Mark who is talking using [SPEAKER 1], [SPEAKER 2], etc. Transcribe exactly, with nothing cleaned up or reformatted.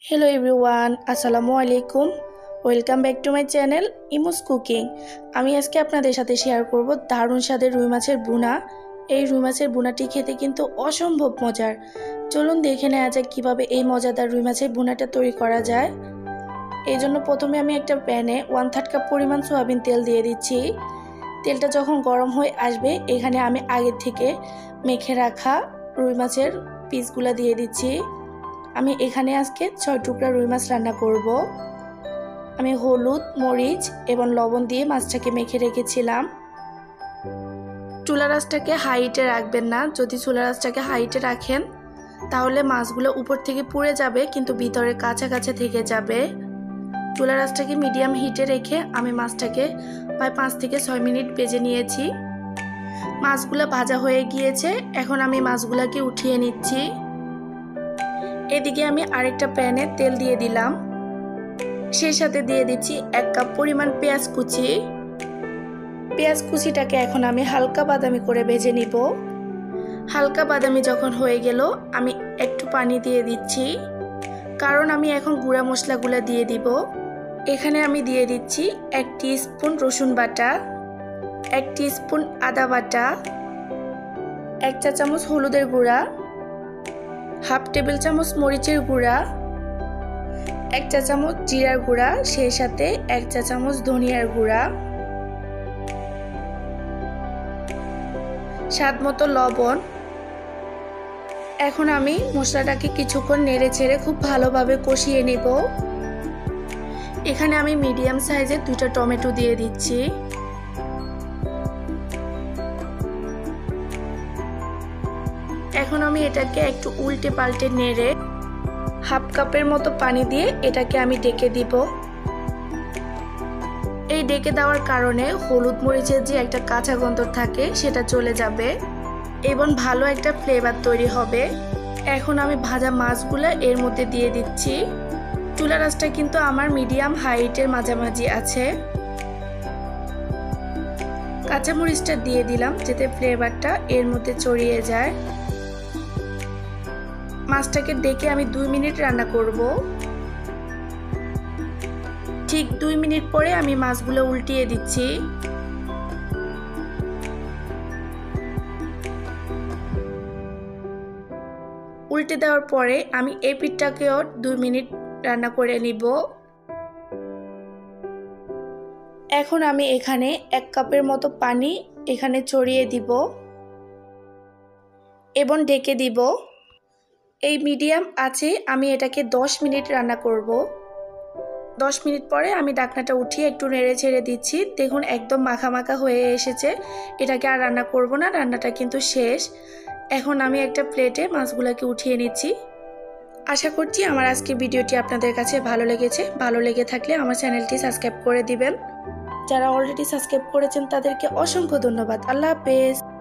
[SPEAKER 1] Hello everyone, আসসালামু আলাইকুম। Welcome back to my channel Emo's cooking. আমি আজকে আপনাদের সাথে শেয়ার করব দারুণ স্বাদের রুই মাছের বুনা। এই রুই মাছের বুনাটি খেতে কিন্তু অসম্ভব মজার। চলুন দেখে নেওয়া যাক কীভাবে এই মজাদার রুই মাছের বুনাটা তৈরি করা যায়। এই জন্য প্রথমে আমি একটা প্যানে ওয়ান থার্ড কাপ পরিমাণ সয়াবিন তেল দিয়ে দিচ্ছি। তেলটা যখন গরম হয়ে আসবে এখানে আমি আগে থেকে মেখে রাখা রুই মাছের পিসগুলো দিয়ে দিচ্ছি। আমি এখানে আজকে ছয় টুকরা রুই মাছ রান্না করব। আমি হলুদ, মরিচ এবং লবণ দিয়ে মাছটাকে মেখে রেখেছিলাম। চুলা আঁচটাকে হাইটে রাখবেন না। যদি চুলা আঁচটাকে হাইটে রাখেন তাহলে মাছগুলো উপর থেকে পুড়ে যাবে কিন্তু ভিতরে কাঁচা কাঁচা থেকে যাবে। চুলা আঁচটাকে মিডিয়াম হিটে রেখে আমি মাছটাকে প্রায় পাঁচ থেকে ছয় মিনিট ভেজে নিয়েছি। মাছগুলো ভাজা হয়ে গিয়েছে, এখন আমি মাছগুলোকে উঠিয়ে নিচ্ছি। এদিকে আমি আরেকটা প্যানে তেল দিয়ে দিলাম, সেই সাথে দিয়ে দিচ্ছি এক কাপ পরিমাণ পেঁয়াজ কুচি। পেঁয়াজ কুচিটাকে এখন আমি হালকা বাদামি করে ভেজে নিব। হালকা বাদামি যখন হয়ে গেল আমি একটু পানি দিয়ে দিচ্ছি, কারণ আমি এখন গুঁড়া মশলাগুলো দিয়ে দিব। এখানে আমি দিয়ে দিচ্ছি এক টিস্পুন রসুন বাটা, এক টিস্পুন আদা বাটা, এক চা চামচ হলুদের গুঁড়া, হাফ টেবিল চামচ মরিচের গুঁড়া, এক চা চামচ জিরার গুঁড়া, সেই সাথে এক চা চামচ ধনিয়ার গুঁড়া, স্বাদ মতো লবণ। এখন আমি মশলাটাকে কিছুক্ষণ নেড়ে ছেড়ে খুব ভালোভাবে কষিয়ে নেব। এখানে আমি মিডিয়াম সাইজের দুইটা টমেটো দিয়ে দিচ্ছি। এখন আমি এটাকে একটু উল্টে পাল্টে নেড়ে হাফ কাপের মতো পানি দিয়ে এটাকে আমি ডেকে দিব। এই ডেকে দেওয়ার কারণে হলুদ মরিচের যে একটা কাঁচা গন্ধ থাকে সেটা চলে যাবে এবং ভালো একটা ফ্লেভার তৈরি হবে। এখন আমি ভাজা মাছগুলো এর মধ্যে দিয়ে দিচ্ছি। চুলার আঁচটা কিন্তু আমার মিডিয়াম হাইটের মাঝামাঝি আছে। কাঁচামরিচটা দিয়ে দিলাম যাতে ফ্লেভারটা এর মধ্যে ছড়িয়ে যায়। মাছটাকে ডেকে আমি দুই মিনিট রান্না করব। ঠিক দুই মিনিট পরে আমি মাছগুলো উল্টিয়ে দিচ্ছি। উল্টে দেওয়ার পরে আমি এই পিঠটাকেও দুই মিনিট রান্না করে নিব। এখন আমি এখানে এক কাপের মতো পানি এখানে ছড়িয়ে দিব এবং ঢেকে দিব। এই মিডিয়াম আছে আমি এটাকে দশ মিনিট রান্না করব। দশ মিনিট পরে আমি ঢাকনাটা উঠিয়ে একটু নেড়ে ছেড়ে দিচ্ছি। দেখুন একদম মাখা মাখা হয়ে এসেছে। এটাকে আর রান্না করব না, রান্নাটা কিন্তু শেষ। এখন আমি একটা প্লেটে মাছগুলোকে উঠিয়ে নিচ্ছি। আশা করছি আমার আজকের ভিডিওটি আপনাদের কাছে ভালো লেগেছে। ভালো লেগে থাকলে আমার চ্যানেলটি সাবস্ক্রাইব করে দিবেন। যারা অলরেডি সাবস্ক্রাইব করেছেন তাদেরকে অসংখ্য ধন্যবাদ। আল্লাহ হাফেজ।